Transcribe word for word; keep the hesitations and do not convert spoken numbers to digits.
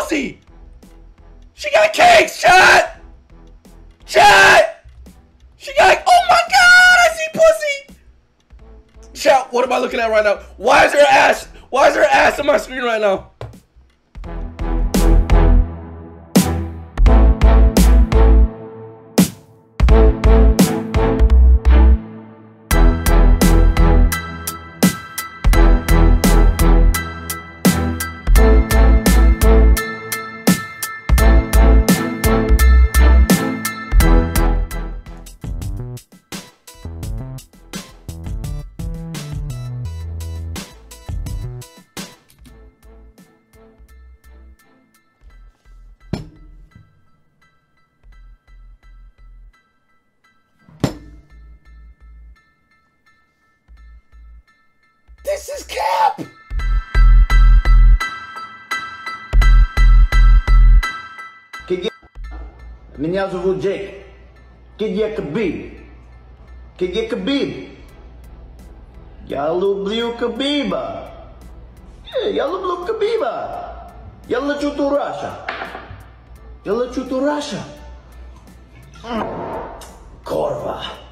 pussy. She got cakes, chat. Chat. She got, oh my God, I see pussy. Chat, what am I looking at right now? Why is her ass, why is her ass on my screen right now? This is cap! Меня зовут Джейк. Где Khabib? Где Khabib? Я люблю Khabiba. Я люблю Khabiba. Я лечу to Russia. Я лечу to Russia. Корва.